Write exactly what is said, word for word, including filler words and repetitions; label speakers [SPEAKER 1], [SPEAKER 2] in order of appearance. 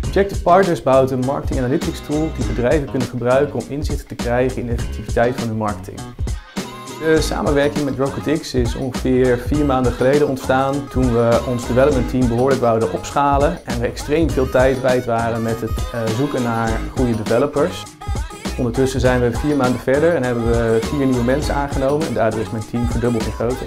[SPEAKER 1] Objective Partners bouwt een marketing analytics tool die bedrijven kunnen gebruiken om inzicht te krijgen in de effectiviteit van hun marketing. De samenwerking met Rocketx is ongeveer vier maanden geleden ontstaan toen we ons development team behoorlijk wouden opschalen en we extreem veel tijd kwijt waren met het uh, zoeken naar goede developers. Ondertussen zijn we vier maanden verder en hebben we vier nieuwe mensen aangenomen en daardoor is mijn team verdubbeld in grootte.